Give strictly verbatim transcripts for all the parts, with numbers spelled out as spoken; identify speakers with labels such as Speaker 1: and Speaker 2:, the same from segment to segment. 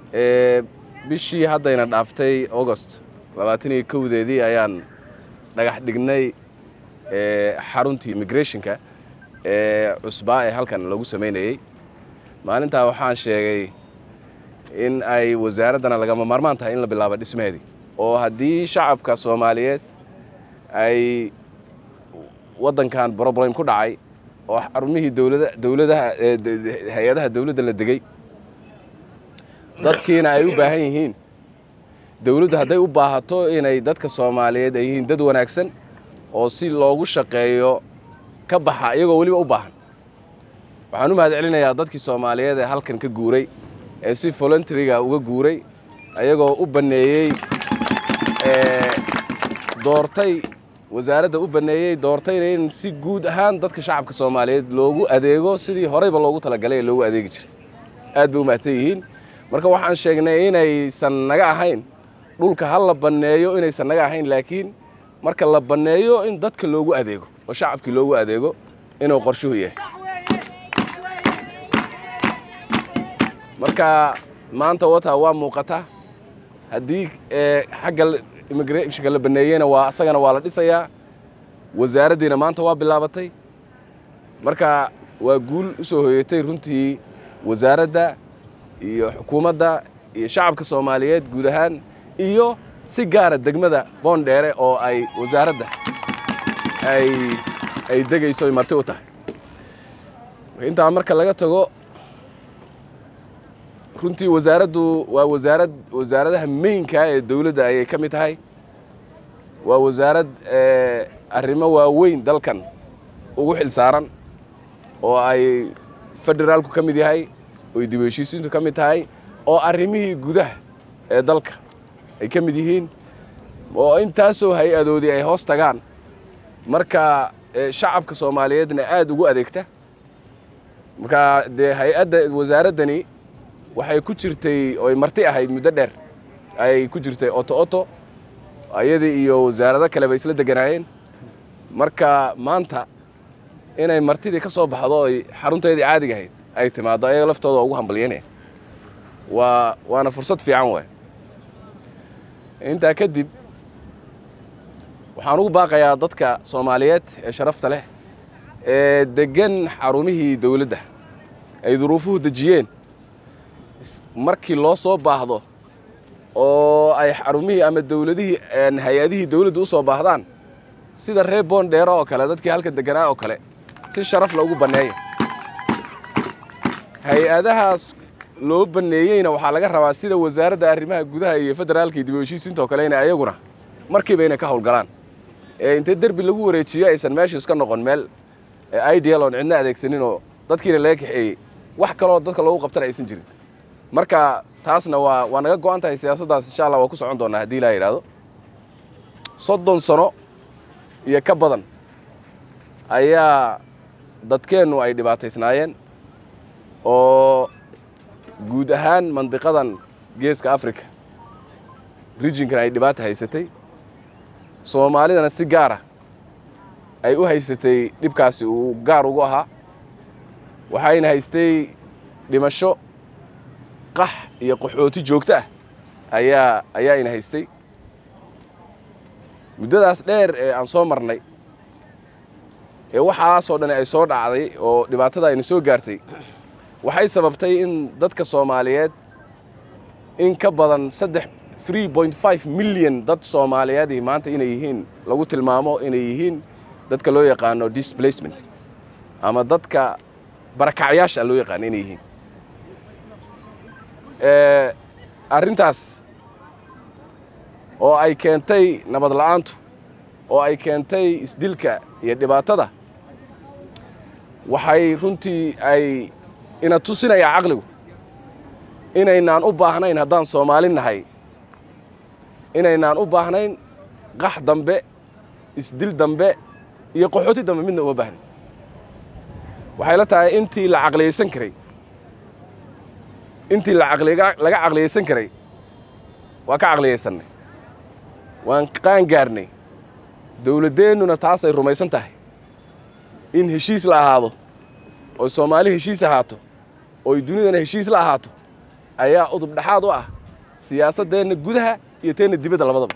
Speaker 1: ee bishii haddayna dhaaftay August labaatan iyo kowdeedii ayaan dhagax dhignay ee xaruntii immigrationka ee cusbaa ee halkan lagu sameeyay maalinta waxaan sheegay in ay wasaaradana lagama maarmaan tahay in la bilaabo dhismeedii oo haddii shacabka Soomaaliyeed ay wadankan problem ku dhacay oo xarumihii dawladda dawladaha hay'adaha dawladda la degay dadkiina ay u baahan yihiin dawladdu hadday u baahato inay dadka Soomaaliyeed ay yihiin dad wanaagsan oo si loogu shaqeeyo ka baxa iyagoo waliba u baahan waxaan u mahadcelinayaa dadkii Soomaaliyeed ee halkan ka guuray ee si voluntary-ga uga guuray ayagoo u baneeyay ee doortay wasaaradda u baneeyay doortayna in si guud ahaan dadka shacabka Soomaaliyeed loogu adeego sidii horeyba loogu talagalay loogu adeegi jiray aad bay u mahadsan yihiin marka waxaan sheegnay inaysan naga ahayn dhulka hal la baneeyo inaysan naga ahayn laakiin marka la baneeyo in dadka loogu adeego oo shacabkii loogu adeego inuu qorshuhu yahay marka maanta wata waa muuqata haddii xagga immigrationka la baneeyayna waa asagana waa la dhisayaa wasaaraddiina maanta waa bilaabatay marka waa guul u soo hoyatay runtii wasaaradda iyo xukuumadda iyo shacabka Soomaaliyeed guud ahaan iyo si gaar ah degmada Boondheere oo ay wasaaradda ay ay degayso ay marti u tahay inta marka laga tago runtii wasaaraddu waa wasaarad wasaaradaha main-ka ee dawladda ay ka mid tahay waa wasaarad ee arrimo waaweyn dalkan ugu xil saaran oo ay federaalku ka mid yahay oo dib u heshiisiintu ka mid tahay oo arrimihii gudaha ee dalka ay ka mid yihiin oo intaasoo hay-adoodii ay hoos tagaan marka shacabka Soomaaliyeedna aad ugu adeegta marka de hay-adda wasaaraddani waxay ku jirtay oo marti ahayd muddo dheer ay ku jirtay oto oto ayadii iyo wasaarado kale bay isla deganaayeen marka maanta inay martidii ka soo baxdo ay xarunteedii caadiga ahayd ay timaado ayaga laftooda ugu hambalyeynaya waa waana fursad fiican way inta kadib waxaan ugu baaqayaa dadka Soomaaliyeed ee sharafta leh ee degan xarumihii dawladda ay duruufuhu dejiyeen markii loo soo baahdo oo ay xarumihii ama dawladihii aan hay'adihii dawladdu u soo baahdaan sida reer Boondheere oo kale dadkii halka deganaa oo kale si sharaf loogu baneeyay hay'adahaas loo baneeyayna waxaa laga rabaa sida wasaaradda arrimaha gudaha iyo federaalka dib u heshiisiinta oo kale in ayaguna markiiba inay ka howlgalaan ee inta darbi lagu wareejiyo aysan meesha iska noqon meel ideal oo cidna adeegsanin oo dadkiina laga kaxeeyay wax kale oo dadka loogu qabtan aysan jirin marka taasna waa waa naga go'an tahay siyaasaddaas insha Allah waa ku socon doonaa haddii la yiraahdo soddon sano iyo ka badan ayaa dadkeenu ay dhibaataysnaayeen oo guud ahaan mandiqadan geeska Afrika regionkan ay dhibaato haysatay Soomaalidana si gaar ah ay u haysatay dhibkaasi uu gaar ugu ahaa waxayna haystay dhimasho qax iyo qaxooti joogto ah ayaa ayaa ina haystay muddadaas dheer ee aan soo marnay ee waxaas oo dhan ay soo dhacday oo dhibaatada ay soo gaartay waxay sababtay in dadka Soomaaliyeed in ka badan three point five million dad Soomaaliyeed maanta inay yihiin lagu tilmaamo inay yihiin dadka loo yaqaano displacement ama dadka barakacyaasha loo yaqaan inay yihiin ee arintaas oo ay keentay nabad la'aantu oo ay keentay isdilka iyo dhibaatada waxay runtii ay ina tusinaya aqligu inaynaan u baahnayn haddaan Soomaali nahay inaynaan u baahnayn qax dambe isdil dambe iyo qaxooti dambe midna uma baahnayn waxay la tahay intii la aqliyeysan karay intii la aqliga laga aqliyeysan karay waa ka aqliyeysanay waan qaan gaarnay dawladeennuna taas ay rumaysan tahay in heshiis la ahaado oo Soomaali heshiis ahaato oo dunidana heshiis la ahaato ayaa udub dhaxaad u ah siyaasaddeena gudaha iyo teena dibadda labadaba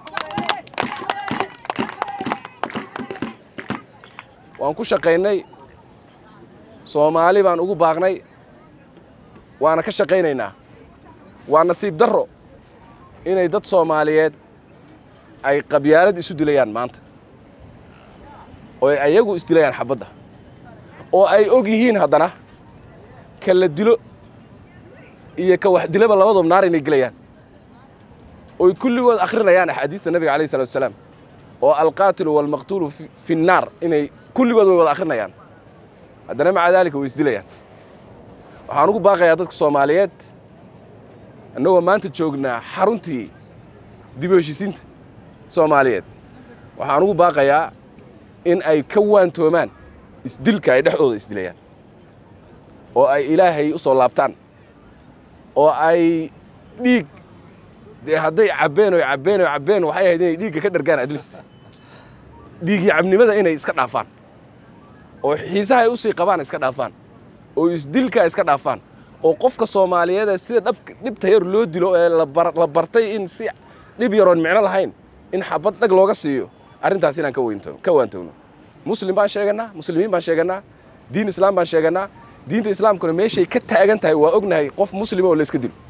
Speaker 1: waan ku shaqaynay Soomaali baan ugu baaqnay waana ka shaqaynaynaa waa nasiib darro inay dad Soomaaliyeed ay qabyaalad isu dilayaan maanta oo ay ayagu isdilayaan xabadda oo ay og yihiin haddana kala dilo iyo ka wax dilaba labadooda naar inay gelayaan oo kulligood akhrinayaan xadiiska nabiga kaleey salaatu wasalaam oo alqaatil wal maqtuul fi an-nar inay kulligood way wada akhrinayaan haddana maca dalika way isdilayaan waxaan ugu baaqayaa dadka Soomaaliyeed annagoo maanta joognaa xaruntii dib u heshiisiinta Soomaaliyeed waxaan ugu baaqayaa in ay ka waantoomaan isdilka ay dhexdooda isdilayaan oo ay Ilaahay u soo laabtaan oo ay dhiig de haday cabeen oo cabeen oo cabeen waxay ahayd inay dhiigga ka dhargaan adlista dhiig yacabnimada inay iska dhaafaan oo xiisaha ay u sii qabaan iska dhaafaan oo isdilka iska dhaafaan oo qofka Soomaaliyeed sida dhibta yar loo dilo ee la bartay in si dhib yaroon micno lahayn in xabad dhag looga siiyo arintaas inaan ka weynto ka waantowno muslim baan sheeganaa muslimiin baan sheeganaa diin islaam baan sheeganaa diinta islaamkuna meeshay ka taagan tahay waa ognahay qof muslim oo la iska dilo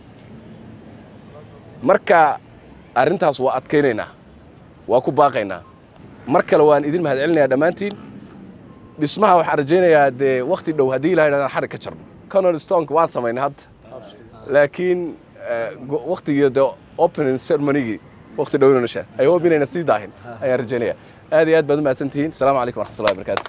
Speaker 1: marka arintaas waa adkaynaynaa waa ku baaqaynaa mar kale waan idin mahadcelinayaa dhamaantiin dhismaha waxaan rajaynayaa de waqti dhow hadii ilaahay inaan xarig ka jarno Conor Stone waa sameeyay hadda laakiin waqtiga de opening ceremony waqti dhow inuu nashaa ay hoobinayna si daahin ayaan rajaynayaa aad iyo aad baad u mahadsantihiin assalaamu calaykum waraxmatullaahi wabarakaatuh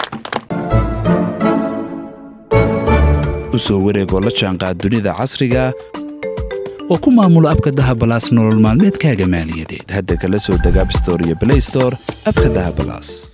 Speaker 2: usoo wareegoo la jaanqaad dunida casriga oo ku maamula abka Dahab Plus nolol maalmeedkaaga maaliyadeed hadda kala soo deg App Store iyo Play Store abka Dahab Plus